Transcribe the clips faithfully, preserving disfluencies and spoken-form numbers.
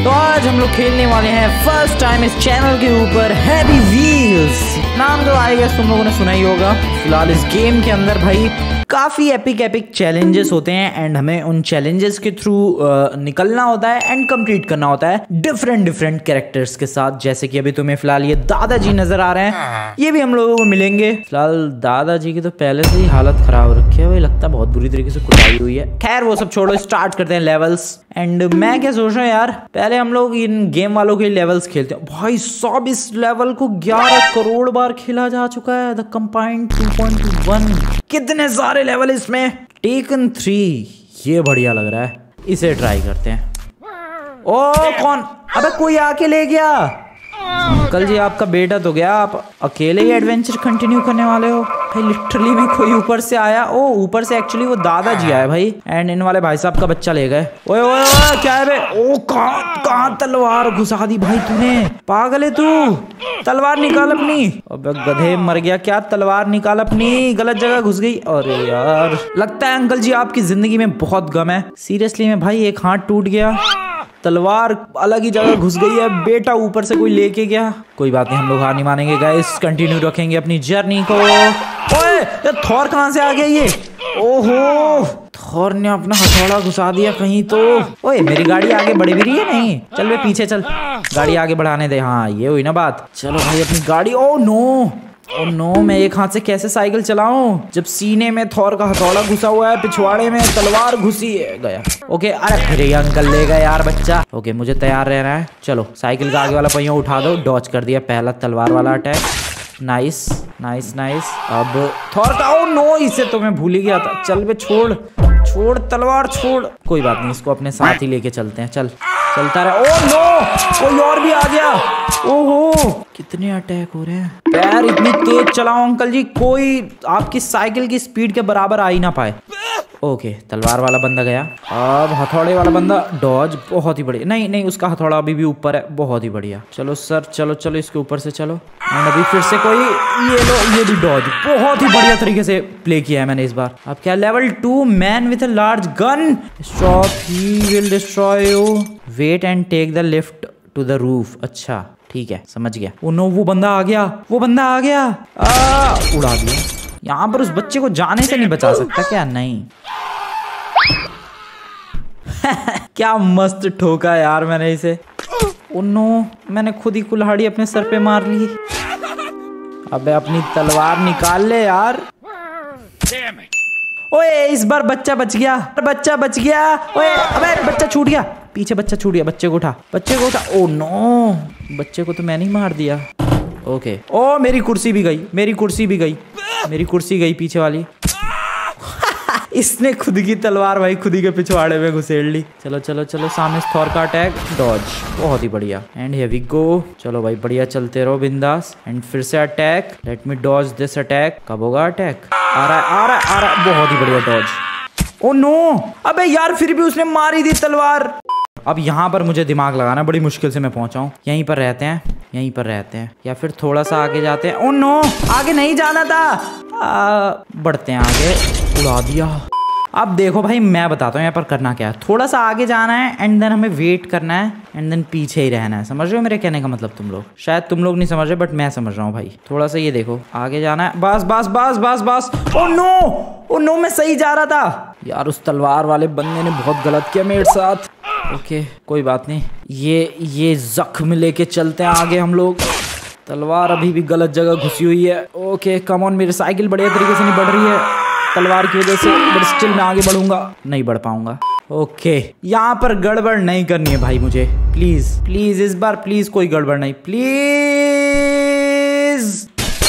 तो आज हम लोग खेलने वाले हैं फर्स्ट टाइम इस चैनल के ऊपर हैवी व्हील्स। नाम तो आई गेस तुम लोगों ने सुना ही होगा। फिलहाल इस गेम के अंदर भाई काफी एपिक एपिक चैलेंजेस होते हैं एंड हमें उन चैलेंजेस के थ्रू निकलना होता है एंड कंप्लीट करना होता है डिफरेंट डिफरेंट कैरेक्टर्स के साथ। जैसे कि अभी तुम्हें फिलहाल ये दादाजी नजर आ रहे हैं, ये भी हम लोगों को मिलेंगे। फिलहाल दादाजी की तो पहले से ही हालत खराब रखी है भाई, लगता है बहुत बुरी तरीके से कुटाई हुई है। खैर वो सब छोड़ो, स्टार्ट करते हैं लेवल्स। एंड मैं क्या सोच रहा हूँ यार, पहले हम लोग इन गेम वालों के लेवल्स खेलते हैं। भाई सब इस लेवल को ग्यारह करोड़ बार खेला जा चुका है। The combined two point one, कितने सारे लेवल इसमें। टेकन थ्री, ये बढ़िया लग रहा है, इसे ट्राई करते हैं। ओ कौन, अबे कोई आके ले गया। अंकल जी आपका बेटा तो गया, आप अकेले ही एडवेंचर कंटिन्यू करने वाले हो भाई। लिटरली में कोई ऊपर से आया, ओ ऊपर से एक्चुअली वो दादाजी आया भाई एंड इन वाले भाई साहब का बच्चा ले गए। ओए ओए ओए क्या है बे, ओ कहां कहां तलवार घुसा दी भाई तूने, पागल है तू। तलवार निकाल अपनी। अबे गधे मर गया क्या, तलवार निकाल अपनी, गलत जगह घुस गई। अरे यार लगता है अंकल जी आपकी जिंदगी में बहुत गम है। सीरियसली में भाई एक हाथ टूट गया, तलवार अलग ही जगह घुस गई है, बेटा ऊपर से कोई लेके गया। कोई बात नहीं, हम लोग हार नहीं मानेंगे गाइस, कंटिन्यू रखेंगे अपनी जर्नी को। ओए ये थॉर कहां से आ गया ये, ओहो थॉर ने अपना हथौड़ा घुसा दिया कहीं तो। ओए मेरी गाड़ी आगे बढ़ भी रही है, नहीं चल वे पीछे चल, गाड़ी आगे बढ़ाने दे। हाँ ये हुई ना बात, चलो भाई अपनी गाड़ी। ओ नो ओ नो, मैं एक हाथ से कैसे साइकिल चलाऊं जब सीने में थॉर का हथौड़ा घुसा हुआ है, पिछवाड़े में तलवार घुसी है। गया। ओके अरे फिर ये अंकल ले गए यार बच्चा। ओके मुझे तैयार रहना है। चलो साइकिल का आगे वाला पहिया उठा दो, डॉच कर दिया पहला तलवार वाला अटैक। Nice nice nice. अब थॉर का, ओ नो इसे तो मैं भूल ही गया था। चल बे छोड़ छोड़ तलवार छोड़, कोई बात नहीं, इसको अपने साथ ही लेके चलते हैं। चल चलता रहा। ओ नो कोई और भी आ गया। ओहो कितने अटैक हो रहे हैं। पैर इतनी तेज चलाओ अंकल जी, कोई आपकी साइकिल की स्पीड के बराबर आ ही ना पाए। ओके तलवार वाला बंदा गया। अब हथौड़े वाला बंदा, डॉज बहुत ही बढ़िया। नहीं नहीं उसका हथौड़ा अभी भी ऊपर है, बहुत ही बढ़िया। चलो सर चलो चलो इसके ऊपर से चलो। एंड अभी फिर से कोई, ये लो ये भी डॉज, बहुत ही बढ़िया तरीके से प्ले किया है मैंने इस बार। अब क्या level two, man with a large gun, stop he will destroy you, wait and take the lift to the roof. अच्छा ठीक है समझ गया। ओ नो वो बंदा आ गया, वो बंदा आ गया। आ, उड़ा दिया। यहाँ पर उस बच्चे को जाने से नहीं बचा सकता क्या, नहीं। क्या मस्त ठोका यार मैंने इसे। ओ नो मैंने खुद ही कुल्हाड़ी अपने सर पे मार ली। अबे अपनी तलवार निकाल ले यार। ओए इस बार बच्चा बच गया, बच्चा बच गया। ओए अबे बच्चा छूट गया, पीछे बच्चा छूट गया। बच्चे को उठा, बच्चे को उठा। ओ नो बच्चे को तो मैंने ही मार दिया। ओके ओ मेरी कुर्सी भी गई, मेरी कुर्सी भी गई, मेरी कुर्सी गई पीछे वाली। इसने खुद की तलवार भाई खुद ही के पिछवाड़े में घुसेड़ ली। चलो चलो चलो सामने थॉर का अटैक, डॉज, बहुत ही बढ़िया। And here we go. चलो भाई बढ़िया चलते रहो बिंदास। एंड फिर से attack, let me dodge this attack. कब होगा अटैक, आ रहा है आ रहा है आ रहा है, बहुत ही बढ़िया डॉज। ओ नो अबे यार फिर भी उसने मारी दी तलवार। अब यहाँ पर मुझे दिमाग लगाना, बड़ी मुश्किल से मैं पहुंचा हूँ। यहीं पर रहते हैं, यहीं पर रहते हैं या फिर थोड़ा सा आगे जाते हैं। ओ नो आगे नहीं जाना था। आ, बढ़ते हैं आगे, उड़ा दिया। अब देखो भाई मैं बताता हूँ यहाँ पर करना क्या है। थोड़ा सा आगे जाना है एंड देन हमें वेट करना है एंड देन पीछे ही रहना है। समझ रहे हो मेरे कहने का मतलब तुम लोग? शायद तुम लोग नहीं समझ रहे बट मैं समझ रहा हूँ भाई। थोड़ा सा ये देखो आगे जाना है, बस बस बस बस बस। ओ नो ओ नो मैं सही जा रहा था यार, उस तलवार वाले बंदे ने बहुत गलत किया मेरे साथ। ओके कोई बात नहीं, ये ये जख्म लेके चलते हैं आगे हम लोग। तलवार अभी भी गलत जगह घुसी हुई है। ओके कम ऑन, मेरी साइकिल बढ़िया तरीके से नहीं बढ़ रही है तलवार की वजह से, बट स्टिल मैं आगे बढ़ूंगा, नहीं बढ़ पाऊंगा। ओके यहाँ पर गड़बड़ नहीं करनी है भाई मुझे, प्लीज प्लीज इस बार प्लीज कोई गड़बड़ नहीं, प्लीज।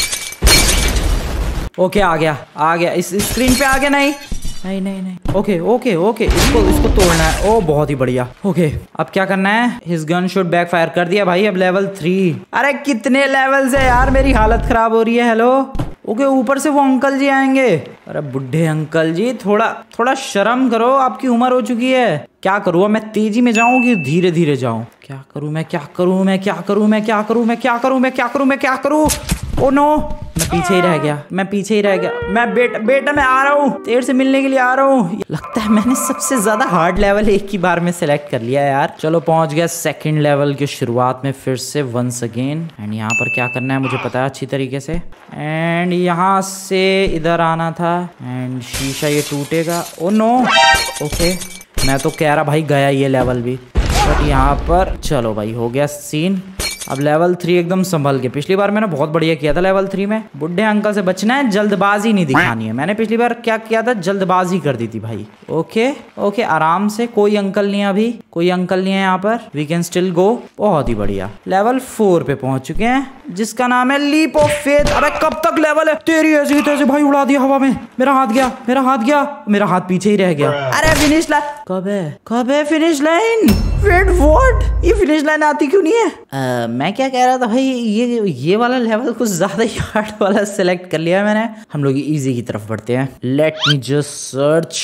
ओके आ गया आ गया, इस स्क्रीन पे आ गया। नहीं नहीं नहीं नहीं ओके ओके ओके इसको इसको तोड़ना है। ओ बहुत ही बढ़िया। ओके अब क्या करना है, his gun should back fire कर दिया भाई। अब लेवल थ्री। अरे कितने लेवल्स है यार, मेरी हालत खराब हो रही है। हेलो ओके ऊपर से वो अंकल जी आएंगे। अरे बुढ़े अंकल जी थोड़ा थोड़ा शर्म करो, आपकी उम्र हो चुकी है। क्या करूँ मैं, तेजी में जाऊं कि धीरे धीरे जाऊं? क्या करूं मैं क्या करूं मैं क्या करूं मैं क्या करूं मैं क्या करूं मैं क्या करूं मैं क्या करूं ओ नो मैं पीछे ही रह गया मैं पीछे ही रह गया मैं बेटा बेटा मैं आ रहा हूँ तेरे से मिलने के लिए आ रहा हूँ। लगता है मैंने सबसे ज्यादा हार्ड लेवल एक ही बार में सिलेक्ट कर लिया यार। चलो पहुंच गया सेकंड लेवल की शुरुआत में फिर से वंस अगेन। एंड यहाँ पर क्या करना है मुझे पता है अच्छी तरीके से। एंड यहाँ से इधर आना था एंड शीशा ये टूटेगा। ओ नो ओके मैं तो कह रहा भाई गया ये लेवल भी, बट यहाँ पर चलो भाई हो गया सीन। अब लेवल थ्री एकदम संभल के। पिछली बार मैंने बहुत बढ़िया किया था लेवल थ्री में। बुढ़े अंकल से बचना है, जल्दबाजी नहीं दिखानी है। मैंने पिछली बार क्या किया था, जल्दबाजी कर दी थी भाई। ओके ओके आराम से, कोई अंकल नहीं है अभी, कोई अंकल नहीं है यहाँ पर। We can still go. बहुत ही बढ़िया लेवल फोर पे पहुंच चुके हैं जिसका नाम है लीप ऑफ फेथ। अबे कब तक लेवल है तेरी ऐसी तैसे भाई, उड़ा दिया हवा में। मेरा हाथ गया मेरा हाथ गया मेरा हाथ पीछे ही रह गया। अरे फिनिश लाइन कब है कब है फिनिश लाइन? वेट व्हाट, ये फिनिश लाइन आती क्यों नहीं है? uh, मैं क्या कह रहा था भाई, ये ये वाला लेवल कुछ ज्यादा ही हार्ड वाला सिलेक्ट कर लिया मैंने। हम लोग इजी की तरफ बढ़ते हैं। Let me just search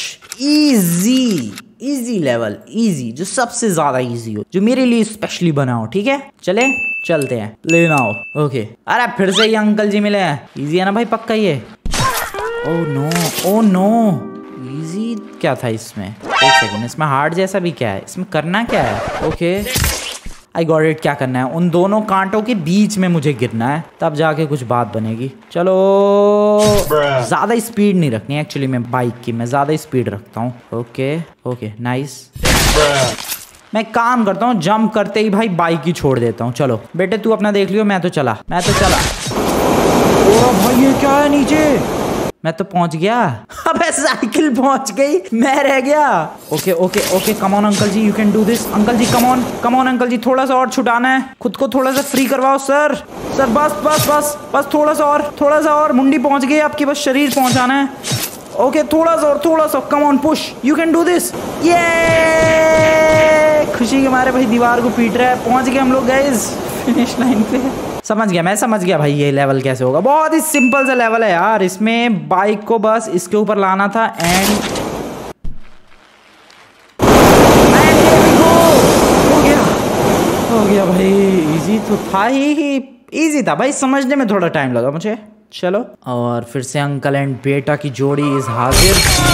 easy easy level, easy जो सबसे ज्यादा इजी हो, जो मेरे लिए स्पेशली बना हो। ठीक है चले चलते हैं, लेना हो। ओके अरे फिर से ये अंकल जी मिले हैं। इजी है ना भाई पक्का ये? Oh no oh no easy क्या था इसमें? एक सेकंड, इसमें हार्ड जैसा भी क्या है? इसमें करना क्या है? Okay I got it. क्या करना है, उन दोनों कांटों के बीच में मुझे गिरना है, तब जाके कुछ बात बनेगी। चलो ज्यादा स्पीड नहीं रखनी है एक्चुअली मैं बाइक की, मैं ज्यादा स्पीड रखता हूँ। Okay okay nice. मैं काम करता हूँ, जंप करते ही भाई बाइक ही छोड़ देता हूँ। चलो बेटे तू अपना देख लियो, मैं तो चला मैं तो चला ओ भाई ये क्या है नीचे? मैं तो पहुंच गया। अबे साइकिल पहुंच गई, मैं रह गया। Okay okay okay come on uncle ji, you can do this. Uncle ji come on come on uncle ji, थोड़ा सा और छुटाना है, खुद को थोड़ा सा फ्री करवाओ सर। सर बस बस बस बस थोड़ा सा और थोड़ा सा और, मुंडी पहुंच गई आपकी, बस शरीर पहुंचाना है। ओके थोड़ा सा और थोड़ा सा, come on push, you can do this. ये खुशी के मारे भाई दीवार को पीट रहा है। पहुंच गए हम लोग गाइस फिनिश लाइन पे। समझ गया मैं समझ गया भाई ये लेवल कैसे होगा। बहुत ही सिंपल सा लेवल है यार। इसमें बाइक को बस इसके ऊपर लाना था एंड हो गया हो गया भाई। इजी तो था ही, इजी था भाई, समझने में थोड़ा टाइम लगा मुझे। चलो और फिर से अंकल एंड बेटा की जोड़ी इस हाजिर।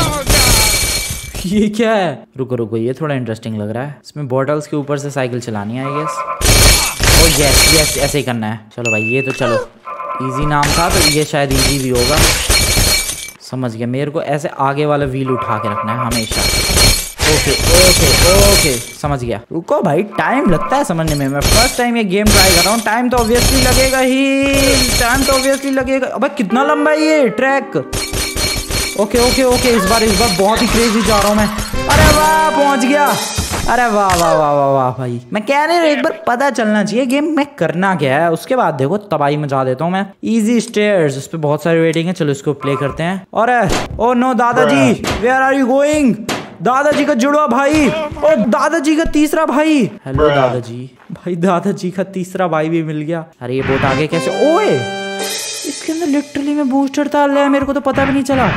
ये क्या है? रुको रुको ये थोड़ा इंटरेस्टिंग लग रहा है। इसमें बॉटल्स के ऊपर से साइकिल चलानी है I guess. Oh yes yes ऐसे ही करना है। चलो भाई ये तो चलो इजी नाम था तो ये शायद इजी भी होगा। समझ गया, मेरे को ऐसे आगे वाला व्हील उठा के रखना है हमेशा। ओके ओके ओके समझ गया। रुको भाई टाइम लगता है समझने में, मैं फर्स्ट टाइम ये गेम ट्राई कर रहा हूँ। टाइम तो ऑब्वियसली लगेगा ही, टाइम तो ऑब्वियसली लगेगा। अबे कितना लंबा है ये ट्रैक? ओके ओके ओके इस बार इस बार बहुत ही क्रेजी जा रहा हूँ मैं। अरे वाह पहुंच गया। अरे वाह वाह वाह वाह वाह भाई, मैं कह रहा हूँ एक बार पता चलना चाहिए गेम में करना क्या है, उसके बाद देखो तबाही मचा देता हूँ मैं। इजी स्टेयर्स, उस पे बहुत सारी रेटिंग है। चलो इसको प्ले करते हैं। और ओ नो दादाजी वेयर आर यू गोइंग? दादाजी का जुड़वा भाई, ओ दादाजी का तीसरा भाई। हेलो दादाजी। भाई दादाजी का तीसरा भाई भी मिल गया। अरे ये बोट आगे कैसे? ओए इसके अंदर लिटरली में बूस्टर था, ले मेरे को तो पता भी नहीं चला।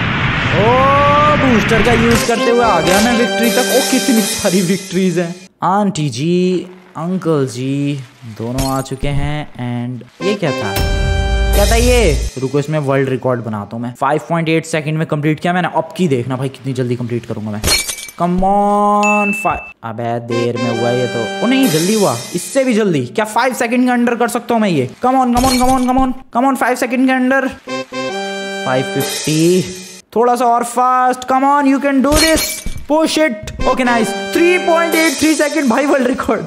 ओ बूस्टर का यूज करते हुए आ गया मैं विक्ट्री तक। ओ कितनी सारी विक्ट्रीज हैं। आंटी जी अंकल जी दोनों आ चुके हैं। एंड ये क्या था क्या था ये? रुको इसमें वर्ल्ड रिकॉर्ड बनाता हूँ मैं। फाइव पॉइंट एट सेकंड में कंप्लीट किया मैंने। अब की देखना भाई कितनी जल्दी कंप्लीट करूंगा मैं। Come on five. अबे देर में हुआ ये तो। ओ नहीं जल्दी हुआ, इससे भी जल्दी। क्या फाइव सेकंड के अंदर कर सकता हूँ मैं ये? Come on come on come on come on come on five second के अंदर। फाइव फिफ्टी, थोड़ा सा और fast. Come on you can do this, push it. Okay nice. Three point eight three second भाई वर्ल्ड रिकॉर्ड।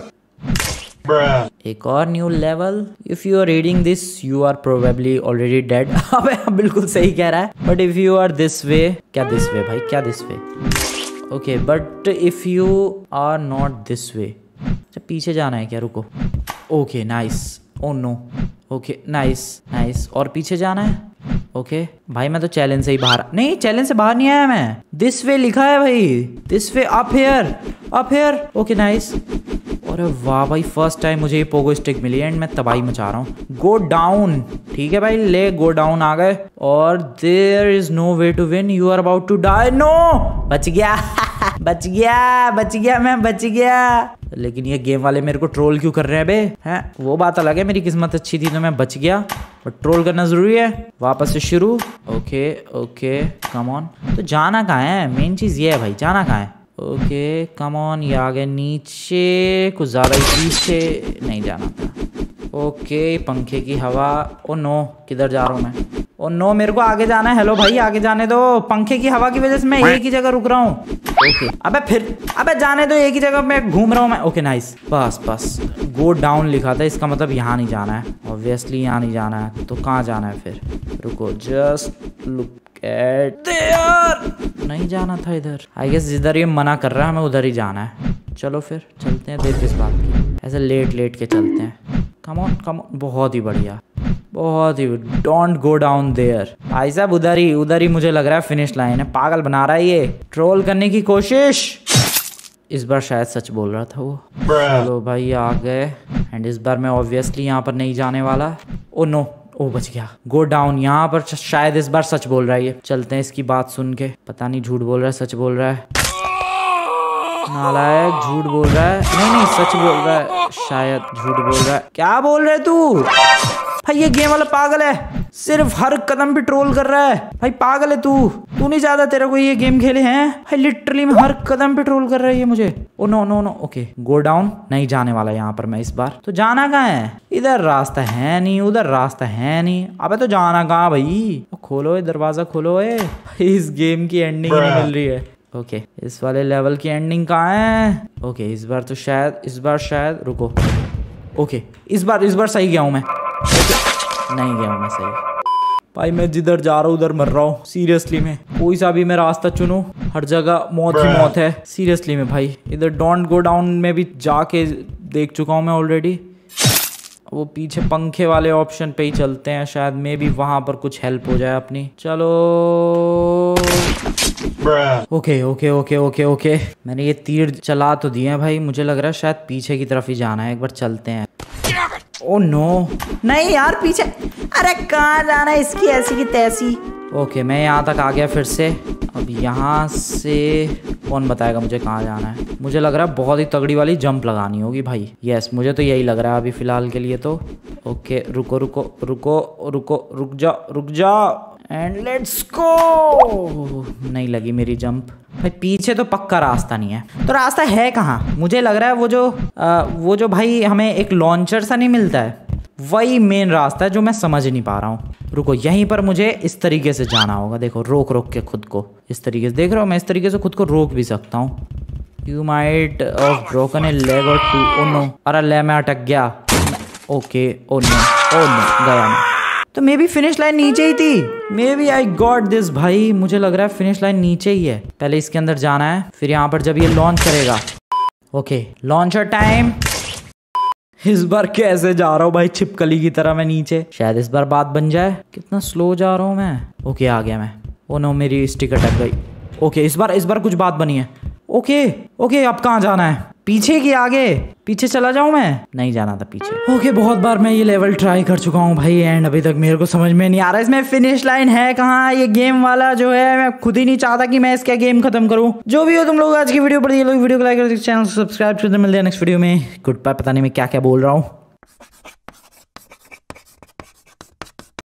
एक और new level. If you are reading this you are probably already dead. अबे बिल्कुल सही कह रहा है। But if you are this way, क्या दिस वे भाई क्या this way? Okay but if you are not this way, अच्छा पीछे जाना है क्या? रुको। Okay nice. Oh no okay nice nice. और पीछे जाना है। Okay okay. भाई मैं तो चैलेंज से ही बाहर, नहीं चैलेंज से बाहर नहीं आया मैं। दिस वे लिखा है भाई, this way, up here up here. Okay nice. अरे वाह भाई फर्स्ट टाइम मुझे ये पोगो स्टिक मिली एंड मैं तबाही मचा रहा हूँ। गो डाउन, ठीक है भाई ले गो डाउन आ गए। और there is no way to win, you are about to die. No बच गया बच गया बच गया मैं बच गया। लेकिन ये गेम वाले मेरे को ट्रोल क्यों कर रहे हैं बे? हैं वो बात अलग है, मेरी किस्मत अच्छी थी तो मैं बच गया, बट ट्रोल करना जरूरी है। वापस से शुरू। Okay okay come on. तो जाना कहाँ है, मेन चीज़ ये है भाई, जाना कहाँ है? ओके कम ऑन, ये आ गए नीचे, कुछ ज़्यादा ही पीछे नहीं जाना था। ओके पंखे की हवा। ओ नो, किधर जा रहा हूँ मैं? ओ नो, मेरे को आगे जाना है। हेलो भाई आगे जाने दो, पंखे की हवा की वजह से मैं एक ही जगह रुक रहा हूँ। ओके अबे फिर, अबे जाने दो, एक ही जगह मैं घूम रहा हूँ मैं। ओके नाइस, बस बस गो डाउन लिखा था, इसका मतलब यहाँ नहीं जाना है, ऑब्वियसली यहाँ नहीं जाना है, तो कहाँ जाना है फिर? रुको, जस्ट लुक एट देयर। नहीं जाना था इधर, आई गेस जिधर ये मना कर रहा है हमें उधर ही जाना है। चलो फिर चलते हैं, देर किस बात की, ऐसे लेट लेट के चलते हैं। कम ऑन कम ऑन, बहुत ही बढ़िया, बहुत ही। Don't go down there. भाई साहब उधर ही, उधर ही मुझे लग रहा है फिनिश लाइन है। पागल बना रहा है ये, ट्रोल करने की कोशिश। इस बार शायद सच बोल रहा था वो। चलो भाई आ गए, एंड इस बार मैं ऑब्वियसली यहाँ पर नहीं जाने वाला। ओ नो, ओ बच गया। गो डाउन, यहाँ पर शायद इस बार सच बोल रहा है ये। चलते हैं इसकी बात सुन के, पता नहीं झूठ बोल रहा है सच बोल रहा है। नालायक, झूठ बोल रहा है। नहीं नहीं सच बोल रहा है, शायद झूठ बोल रहा है। क्या बोल रहे तू भाई? ये गेम वाला पागल है, सिर्फ हर कदम पे ट्रोल कर रहा है भाई। पागल है तू, तू नहीं चाहता तेरा कोई ये गेम खेले हैं भाई? लिटरली में हर कदम पे ट्रोल कर रहा है ये मुझे। Oh no no no, okay go down, नहीं जाने वाला यहाँ पर मैं इस बार। तो जाना कहाँ है? इधर रास्ता है नहीं, उधर रास्ता है नहीं। अबे तो जाना कहाँ भाई? खोलो ये दरवाजा, खोलो ये। इस गेम की एंडिंग नहीं मिल रही है। ओके okay, इस वाले लेवल की एंडिंग कहाँ है? ओके okay, इस बार तो शायद, इस बार शायद, रुको। ओके okay, इस बार इस बार सही गया हूँ मैं। okay, नहीं गया हूँ मैं सही भाई। मैं जिधर जा रहा हूँ उधर मर रहा हूँ सीरियसली में। कोई सा भी मैं रास्ता चुनूं, हर जगह मौत ही मौत है सीरियसली में भाई। इधर डोंट गो डाउन में भी जाके देख चुका हूँ मैं ऑलरेडी। वो पीछे पंखे वाले ऑप्शन पे ही चलते हैं, शायद मे भी वहां पर कुछ हेल्प हो जाए अपनी। चलो okay okay okay okay okay, मैंने ये तीर चला तो दिए भाई, मुझे लग रहा है शायद पीछे की तरफ ही जाना है। एक बार चलते हैं। ओ नो, नहीं यार पीछे, अरे कहाँ जाना है इसकी ऐसी की तैसी। ओके मैं यहाँ तक आ गया फिर से। अब यहाँ से कौन बताएगा मुझे कहाँ जाना है? मुझे लग रहा है बहुत ही तगड़ी वाली जंप लगानी होगी भाई। यस मुझे तो यही लग रहा है अभी फिलहाल के लिए तो। ओके रुको रुको रुको रुको, रुक जाओ रुक जाओ, एंड लेट्स गो। नहीं लगी मेरी जंप भाई। पीछे तो पक्का रास्ता नहीं है, तो रास्ता है कहाँ? मुझे लग रहा है वो जो आ, वो जो भाई हमें एक लॉन्चर सा नहीं मिलता है, वही मेन रास्ता है जो मैं समझ नहीं पा रहा हूँ। रुको, यहीं पर मुझे इस तरीके से जाना होगा। देखो रोक रोक के खुद को इस तरीके से, देख रहा हूँ मैं इस तरीके से खुद को रोक भी सकता हूँ। You might of broken a leg or two. Oh no, अरे ले मैं अटक गया। Okay oh no oh no, गया मैं। तो मे बी फिनिश लाइन नीचे ही थी। Maybe I got this भाई, मुझे लग रहा है फिनिश लाइन नीचे ही है। पहले इसके अंदर जाना है, फिर यहाँ पर जब ये लॉन्च करेगा। Okay launcher time. इस बार कैसे जा रहा हूँ भाई, छिपकली की तरह मैं नीचे। शायद इस बार बात बन जाए। कितना स्लो जा रहा हूँ मैं। ओके आ गया मैं। ओ नो, मेरी स्टिक अटक गई। ओके इस बार इस बार कुछ बात बनी है। ओके ओके अब कहाँ जाना है? पीछे की आगे? पीछे चला जाऊं मैं? नहीं जाना था पीछे। ओके बहुत बार मैं ये लेवल ट्राई कर चुका हूँ भाई, एंड अभी तक मेरे को समझ में नहीं आ रहा इसमें फिनिश लाइन है कहाँ। ये गेम वाला जो है, मैं खुद ही नहीं चाहता कि मैं इसका गेम खत्म करूँ। जो भी हो तुम लोग आज की वीडियो पर, ये लोग वीडियो को लाइक कर, चैनल सब्सक्राइब कर। मिलते हैं नेक्स्ट वीडियो में। Goodbye. पता नहीं मैं क्या क्या बोल रहा हूँ।